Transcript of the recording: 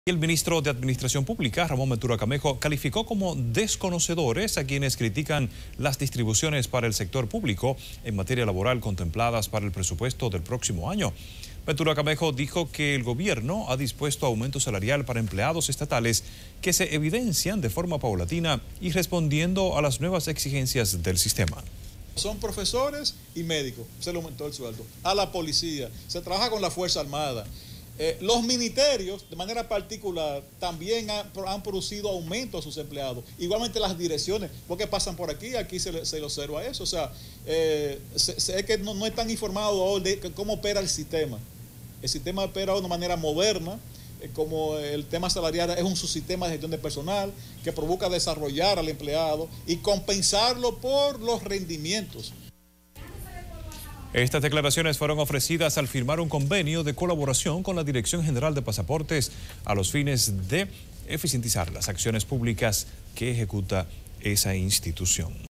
El ministro de Administración Pública, Ramón Ventura Camejo, calificó como desconocedores a quienes critican las distribuciones para el sector público en materia laboral contempladas para el presupuesto del próximo año. Ventura Camejo dijo que el gobierno ha dispuesto aumento salarial para empleados estatales que se evidencian de forma paulatina y respondiendo a las nuevas exigencias del sistema. Son profesores y médicos, se le aumentó el sueldo. A la policía, se trabaja con la Fuerza Armada. Los ministerios, de manera particular, también han producido aumento a sus empleados. Igualmente las direcciones, porque pasan por aquí se le observa eso. O sea, es que no están informados de cómo opera el sistema. El sistema opera de una manera moderna, como el tema salarial es un subsistema de gestión de personal que provoca desarrollar al empleado y compensarlo por los rendimientos. Estas declaraciones fueron ofrecidas al firmar un convenio de colaboración con la Dirección General de Pasaportes a los fines de eficientizar las acciones públicas que ejecuta esa institución.